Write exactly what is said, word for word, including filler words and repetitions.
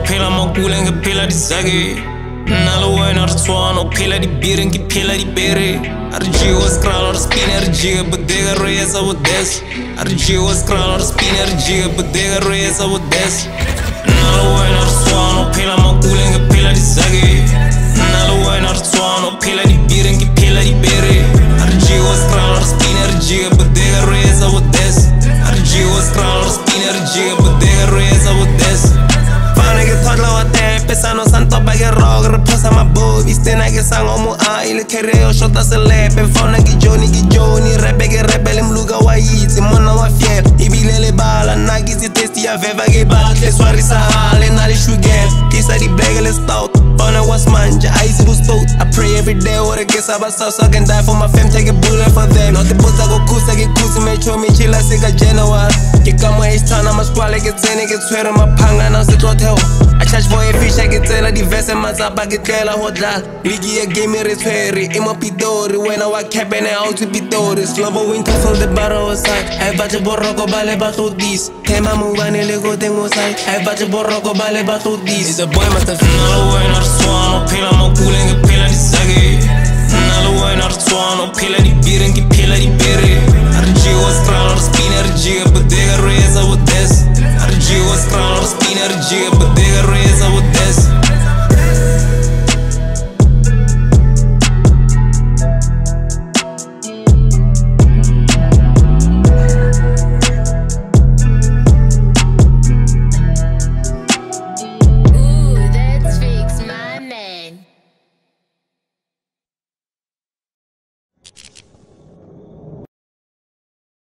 phela makule ngiphela dizake nalo wena ritswana phela di beer ngiphela di bere RG was crawl or spin RG bodega reyesa with this RG was crawl or spin RG bodega reyesa with this nalo wena ritswana phela makule ngiphela dizake nalo wena ritswana phela di beer ngiphela di bere RG was crawl or spin RG bodega reyesa with this RG was crawl or spin RG bodega reyesa with this Fana ke thotla wa tepe sano santo ba ke rock re phosa mabobi stena ke sango mo a ile kereo shota selepe fona ke Johnny ke Johnny rebe ke rebele mluka wa yitsi mona wa fier ibile le bala na ke tsi test ya veva ke batle swarisa hale na le sugar kisa di black le stout fona was manja I see who's stout I pray every day or ke sa ba so I can die for my fam take a bullet for them no te botsa go kusa ke kusi me chomi chila se ka January ke kamo e stana maskwale ke tsene ke tshwere maphanga na se tlothe I charge for a fish I get tell the verse and mazaba get tell ho dlala ligi e game re tshwere e mo pitori wena wa cabin out to pitori slow winter for the barrow side I battle boroko bale battle this tema mu bane le go tengo side I battle boroko bale battle this the boy must have no way not swan phela makule ngiphela disake nalo wena rtswana phela di beer ngiphela di bere RG was crawler spin RG bodega reza with this RG was crawler spin RG bodega